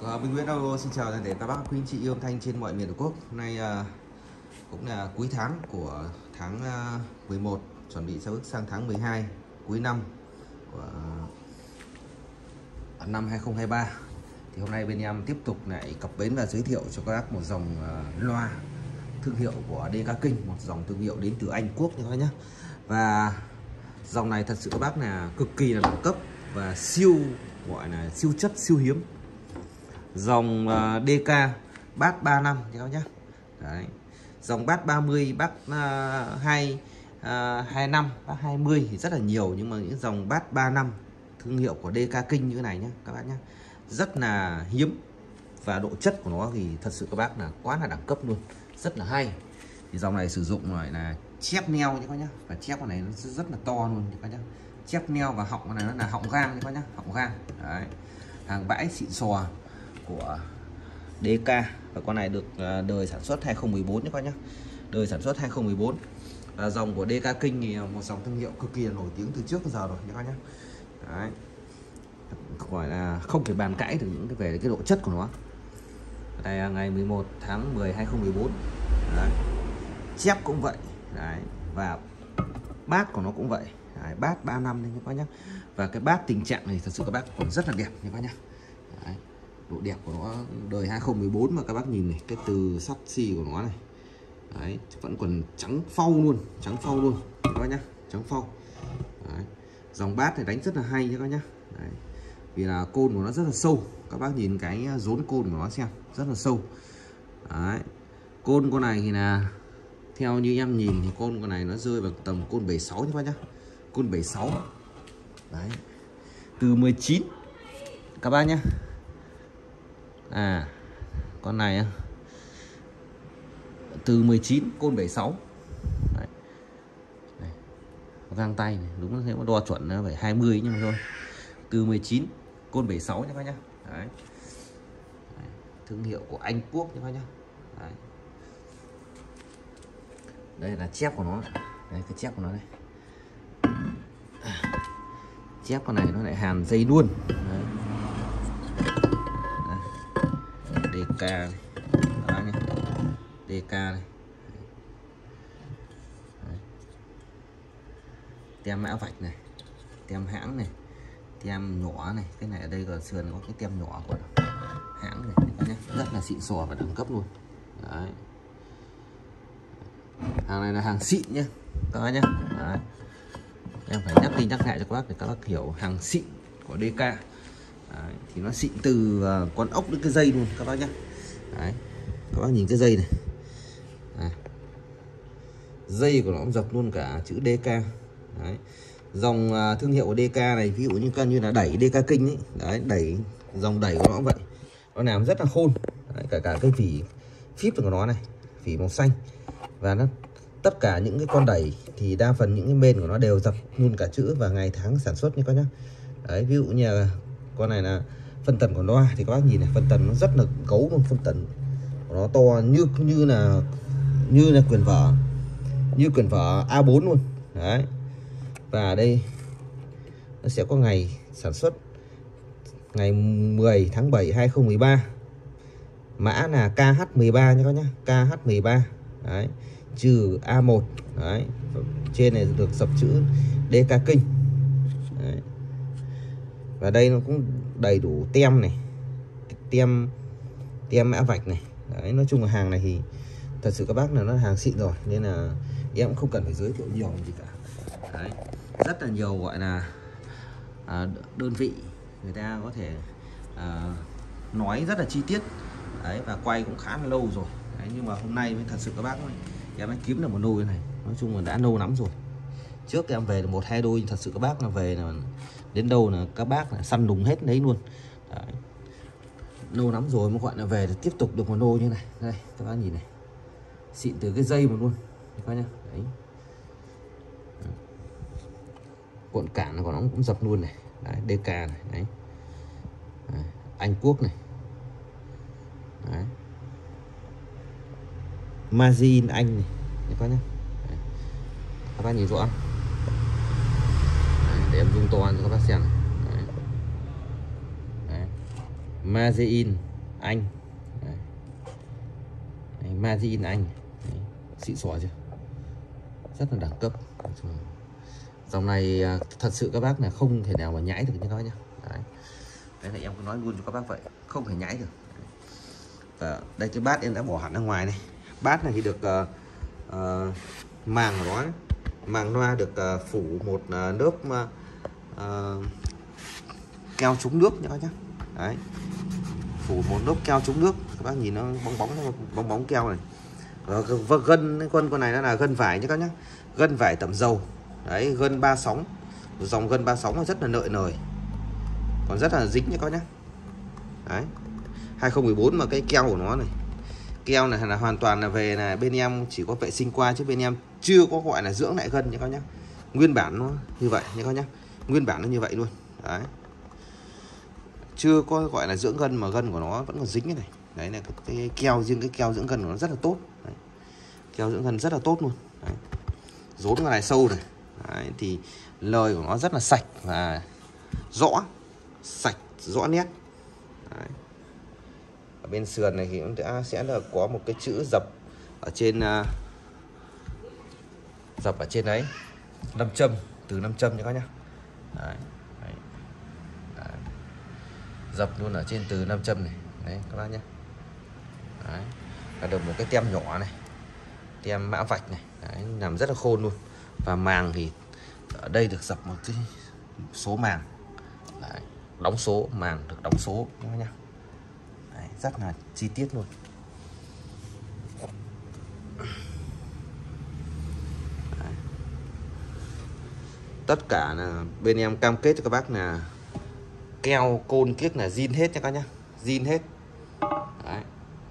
Minh Nguyễn Auto xin chào toàn thể các bác quý anh chị yêu âm thanh trên mọi miền Tổ quốc. Hôm nay cũng là cuối tháng của tháng 11, chuẩn bị bước sang tháng 12 cuối năm của năm 2023. Thì hôm nay bên em tiếp tục lại cập bến và giới thiệu cho các bác một dòng loa thương hiệu của DK King, một dòng thương hiệu đến từ Anh Quốc các bác nhé. Và dòng này thật sự các bác là cực kỳ là đẳng cấp và siêu, gọi là siêu chất, siêu hiếm. Dòng DK Bass 35 các bác nhé. Đấy. Dòng Bass 30, Bass 25, Bass 20 thì rất là nhiều, nhưng mà những dòng Bass 35 thương hiệu của DK King như thế này nhé các bác nhé, rất là hiếm và độ chất của nó thì thật sự các bác là quá là đẳng cấp luôn, rất là hay. Thì dòng này sử dụng lại là chép neo các bác nhé, và chép con này nó rất là to luôn các bác nhé. Chép neo và họng con này nó là họng gang các bác nhé, họng gang. Đấy. Hàng bãi xịn sò của DK, và con này được đời sản xuất 2014 các bác nhé, đời sản xuất 2014. Và dòng của DK King thì một dòng thương hiệu cực kỳ là nổi tiếng từ trước đến giờ rồi các bác nhé. Đấy. Gọi là không thể bàn cãi được những cái về cái độ chất của nó. Đây là ngày 11 tháng 10 2014. Đấy. Chép cũng vậy. Đấy. Và bát của nó cũng vậy. Đấy. Bát 3 năm đấy các bác nhé. Và cái bát tình trạng này thật sự các bác còn rất là đẹp các bác nhé. Đấy. Độ đẹp của nó đời 2014 mà các bác nhìn này, cái từ sắt xi của nó này. Đấy, vẫn còn trắng phau luôn các bác nhá, trắng phau. Đấy. Dòng bát này đánh rất là hay các bác nhá. Đấy. Vì là côn của nó rất là sâu, các bác nhìn cái rốn côn của nó xem, rất là sâu. Đấy. Côn con này thì là theo như em nhìn thì côn con này nó rơi vào tầm côn 76 các bác nhá, côn 76. Đấy. Từ 19 các bác nhá. Con này từ 19 côn 76. Đấy. Đây. Găng tay này, đúng là nếu mà đo chuẩn nó phải 20 nhưng mà thôi. Từ 19 côn 76 nhé các bác nhá. Đấy. Đấy. Thương hiệu của Anh Quốc nhé các bác nhá. Đấy. Đây là chép của nó. Đây cái chép của nó đây. Chép con này nó lại hàn dây luôn. Đấy. DK này. Đó nhé. DK này. Đấy. Tem mã vạch này, tem hãng này, tem nhỏ này, cái này ở đây ở sườn có cái tem nhỏ của hãng này nhé, rất là xịn sò và đẳng cấp luôn. Đấy. Hàng này là hàng xịn nhé các bác nhé. Đấy. Em phải nhắc đi nhắc lại cho các bác để các bác hiểu hàng xịn của DK. Đấy. Thì nó xịn từ con ốc đến cái dây luôn các bác nhé. Đấy. Các bác nhìn cái dây này. Đấy. Dây của nó cũng dập luôn cả chữ DK. Đấy. Dòng thương hiệu của DK này ví dụ như là đẩy DK King ấy. Đấy, đẩy dòng đẩy của nó cũng vậy, nó làm rất là khôn. Đấy, cả cái vỉ phíp của nó này, vỉ màu xanh, và nó tất cả những cái con đẩy thì đa phần những cái main của nó đều dập luôn cả chữ và ngày tháng sản xuất như các nhá. Đấy, ví dụ như là con này là phân tần của loa thì các bác nhìn này, phân tần nó rất là cấu luôn, phân tần của nó to như là quyển vở, như quyển vở A4 luôn. Đấy. Và ở đây nó sẽ có ngày sản xuất ngày 10 tháng 7 2013, mã là KH13 nha các nhá, KH13. Đấy, trừ A1. Đấy, trên này được dập chữ DK King. Đấy. Và đây nó cũng đầy đủ tem này, tem mã vạch này. Đấy, nói chung là hàng này thì thật sự các bác là nó hàng xịn rồi, nên là em cũng không cần phải giới thiệu nhiều gì cả. Đấy. Rất là nhiều gọi là đơn vị người ta có thể nói rất là chi tiết. Đấy, và quay cũng khá là lâu rồi. Đấy, nhưng mà hôm nay mới thật sự các bác em mới kiếm được một đôi này, nói chung là đã lâu lắm rồi. Trước em về được 1-2 đôi, thật sự các bác là về là đến đâu là các bác là săn đùng hết đấy luôn. Đấy. Lâu lắm rồi mới gọi là về để tiếp tục được một đôi như này. Đây các bác nhìn này, xịn từ cái dây mà luôn các bác nhá. Đấy. Cuộn cản của nó cũng dập luôn này. Đấy, DK này. Đấy. Đấy. Anh Quốc này. Đấy. Mazin Anh này các bác nhá. Đấy. Các bác nhìn rõ. Đấy, để em zoom to cho các bác xem này. Đấy. Đấy. Mazin Anh. Made in Anh. Xịn xò chưa, rất là đẳng cấp. Dòng này thật sự các bác là không thể nào mà nhãi được như nó nhá. Đấy là em cứ nói luôn cho các bác vậy, không thể nhãi được. Và đây cái bát em đã bỏ hẳn ra ngoài này. Bát này thì được màng của nó, màng loa được phủ một lớp keo chống nước nhá các nhá. Đấy, phủ một lớp keo chống nước, các bác nhìn nó bóng bóng keo này. Và gân con này nó là gân vải nhé các nhá, gân vải tẩm dầu. Đấy, gân 3 sóng, dòng gân 3 sóng là rất là lợi nời, còn rất là dính nhé các nhá. Đấy, 2014 mà cái keo của nó này, keo này là hoàn toàn là về là bên em chỉ có vệ sinh qua, chứ bên em chưa có gọi là dưỡng lại gân nhé các nhá. Nguyên bản nó như vậy nhé các nhá, nguyên bản nó như vậy luôn. Đấy, chưa có gọi là dưỡng gân mà gân của nó vẫn còn dính cái này. Đấy là cái keo, riêng cái keo dưỡng gân của nó rất là tốt. Đấy, keo dưỡng gân rất là tốt luôn. Đấy, rốn cái này sâu này. Đấy, thì lời của nó rất là sạch và rõ, sạch rõ nét. Đấy. Ở bên sườn này thì cũng sẽ là có một cái chữ dập ở trên, dập ở trên đấy, nam châm, từ nam châm nha các nhá. Đấy. Đấy. Đấy. Dập luôn ở trên từ nam châm này. Đấy các bác nhé. Đấy, là được một cái tem nhỏ này, tem mã vạch này. Đấy, làm rất là khôn luôn. Và màng thì ở đây được dập một cái số màng. Đấy, đóng số, màng được đóng số nhá. Đấy, rất là chi tiết luôn. Đấy. Tất cả là bên em cam kết cho các bác là keo côn kiếc là zin hết nha các nhá, zin hết. Đấy,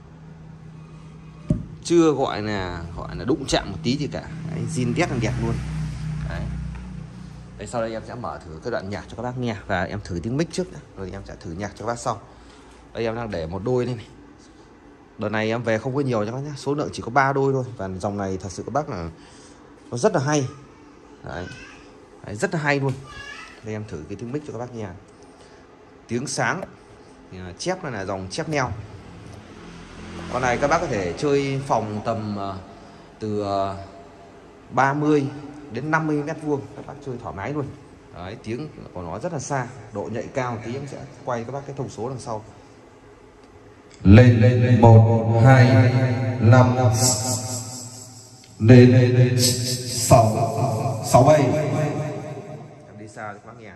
chưa gọi là đụng chạm một tí gì cả. Đấy, zin đét là đẹp luôn. Đấy. Đấy, sau đây em sẽ mở thử cái đoạn nhạc cho các bác nghe, và em thử tiếng mic trước đã, rồi em sẽ thử nhạc cho các bác sau. Đây em đang để một đôi đây này. Đợt này em về không có nhiều cho các nhá, số lượng chỉ có 3 đôi thôi. Và dòng này thật sự các bác là nó rất là hay. Đấy. Đấy, rất là hay luôn. Đây em thử cái tiếng mic cho các bác nghe. Tiếng sáng chép là dòng chép neo. Con này các bác có thể chơi phòng tầm từ 30 đến 50 mét vuông, các bác chơi thoải mái luôn. Đấy, tiếng của nó rất là xa, độ nhạy cao. Tí em sẽ quay các bác cái thông số đằng sau. Lên 1 2 5 lên 6 6 7. Em đi xa cho các bác nghe.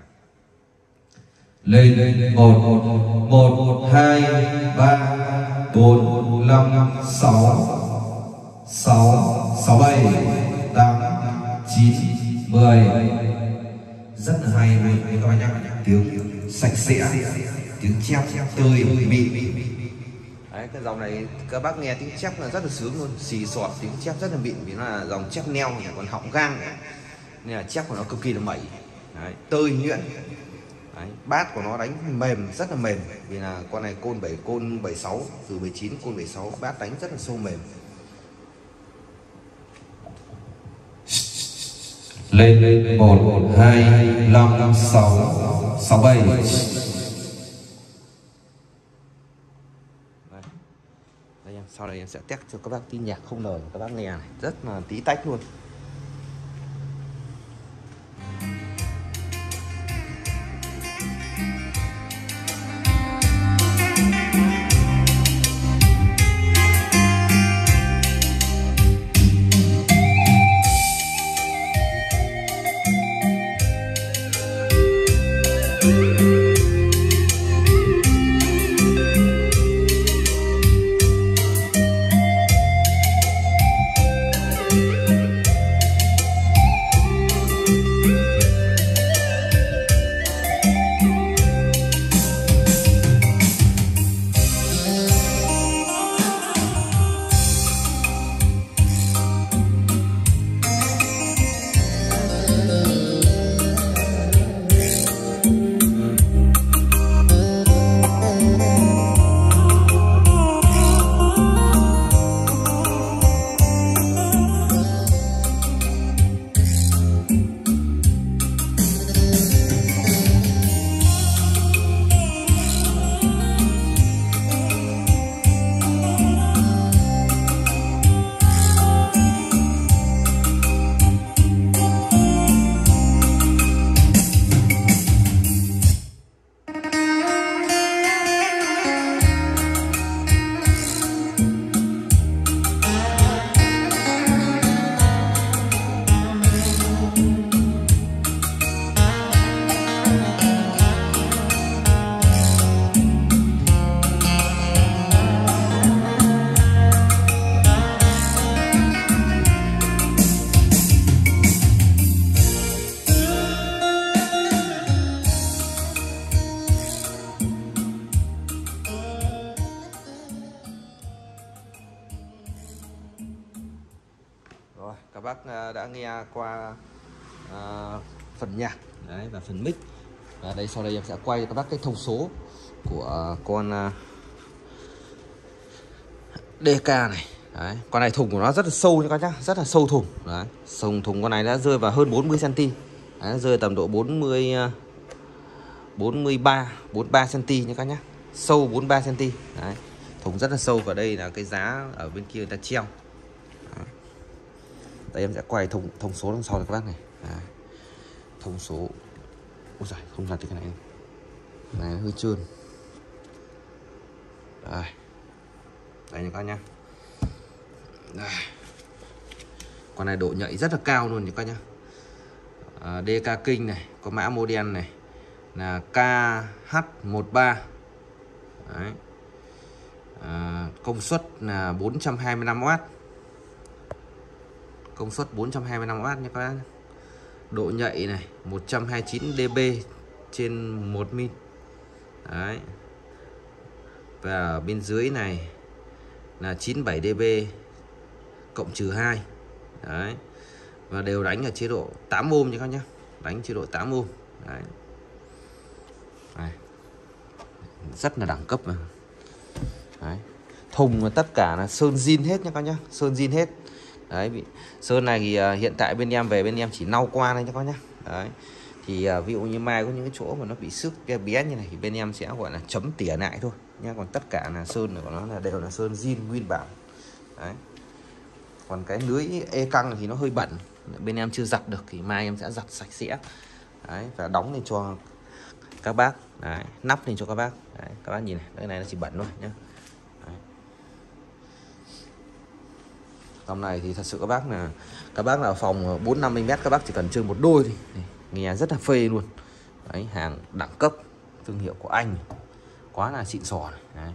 Lên 1 2 3 4 5 6 6 6 7 8 9 10. Rất là hay luôn các bạn nhé. Tiếng sạch sẽ, tiếng chép tươi mịn. Đấy, cái dòng này các bác nghe tiếng chép là rất là sướng luôn, xì xọt, tiếng chép rất là mịn, vì nó là dòng chép neo này, còn họng gang nữa. Nên là chép của nó cực kỳ là mẩy. Đấy, tơi nhuyễn. Đấy, bát của nó đánh mềm, rất là mềm, vì là con này côn 76, từ 19 côn 76, bát đánh rất là sâu mềm. Lên 1 2 5 6 6 7. Đây em, sau đây em sẽ test cho các bác tí nhạc không lời các bác nghe này, rất là tí tách luôn. các bác đã nghe qua phần nhạc đấy và phần mic. Và đây sau đây em sẽ quay cho các bác cái thông số của con DK này. Đấy, con này thùng của nó rất là sâu nha các nhá, rất là sâu thùng. Đấy, thùng con này đã rơi vào hơn 40 cm. Đấy, rơi tầm độ 43 cm nha các nhá. Sâu 43 cm. Đấy, thùng rất là sâu. Và đây là cái giá ở bên kia người ta treo. Đấy. Đây em sẽ quay thông số đằng sau cho các bác này. Đấy. Thông số. Ôi giời, không lật cái này. Này hơi trơn. Đây. Đây nha các nhá. Đây. Con này độ nhạy rất là cao luôn nha các nhá. DK King này, có mã model này là KH13. Đấy. Công suất là 425W. Công suất 425W nha các bác. Độ nhạy này 129 dB trên 1 min. Đấy. Và ở bên dưới này là 97 dB cộng trừ 2. Đấy. Và đều đánh ở chế độ 8 ohm nha các nhá. Đánh chế độ 8 ohm. Đấy. Đấy. Rất là đẳng cấp mà. Đấy. Thùng tất cả là sơn zin hết nha các nhá, sơn zin hết. Đấy, sơn này thì hiện tại bên em chỉ lau qua đây nha các nhá. Đấy. Thì ví dụ như mai có những cái chỗ mà nó bị xước bé như này thì bên em sẽ gọi là chấm tỉa lại thôi nha. Còn tất cả là sơn của nó là đều là sơn zin nguyên bản. Đấy. Còn cái lưới e căng thì nó hơi bẩn, bên em chưa giặt được thì mai em sẽ giặt sạch sẽ. Đấy, và đóng lên cho các bác. Đấy, nắp lên cho các bác. Đấy, các bác nhìn này, cái này nó chỉ bẩn thôi nhá. Dòng này thì thật sự các bác là phòng 4-50 mét các bác chỉ cần chơi một đôi thì nghe rất là phê luôn. Đấy, hàng đẳng cấp, thương hiệu của Anh, quá là xịn sò này. Đấy.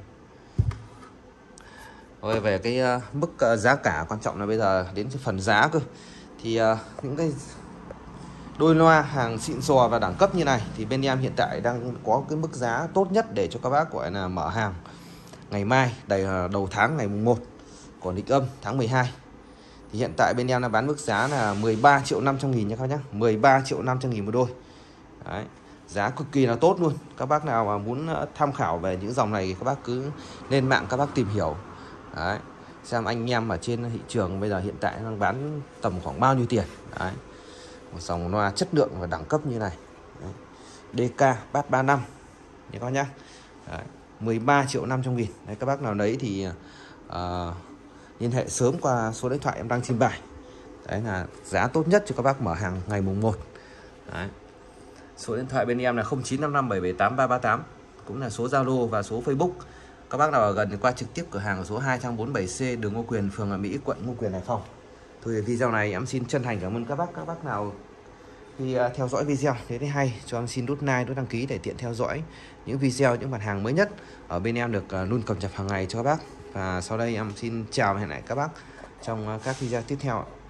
Rồi về cái mức giá cả, quan trọng là bây giờ đến cái phần giá cơ. Thì những cái đôi loa hàng xịn sò và đẳng cấp như này thì bên em hiện tại đang có cái mức giá tốt nhất để cho các bác gọi là mở hàng ngày mai, đầu tháng ngày mùng 1, còn định âm tháng 12. Thì hiện tại bên em là bán mức giá là 13.500.000 nha các nhá, 13.500.000 một đôi. Đấy, giá cực kỳ là tốt luôn. Các bác nào mà muốn tham khảo về những dòng này thì các bác cứ lên mạng các bác tìm hiểu. Đấy, xem anh em ở trên thị trường bây giờ hiện tại đang bán tầm khoảng bao nhiêu tiền. Đấy, một dòng loa chất lượng và đẳng cấp như này. Đấy. DK Bass 35 nha các nhá. 13.500.000. Đấy, các bác nào lấy thì liên hệ sớm qua số điện thoại em đang trình bày. Đấy là giá tốt nhất cho các bác mở hàng ngày mùng 1. Đấy. Số điện thoại bên em là 0955778338, cũng là số Zalo và số Facebook. Các bác nào ở gần thì qua trực tiếp cửa hàng ở số 247C đường Ngô Quyền, phường Ngọc Mỹ, quận Ngô Quyền, Hải Phòng. Thôi video này em xin chân thành cảm ơn các bác nào khi theo dõi video thấy hay cho em xin nút like, nút đăng ký để tiện theo dõi những video, những mặt hàng mới nhất ở bên em được luôn cập nhật hàng ngày cho các bác. Và sau đây em xin chào và hẹn lại các bác trong các video tiếp theo.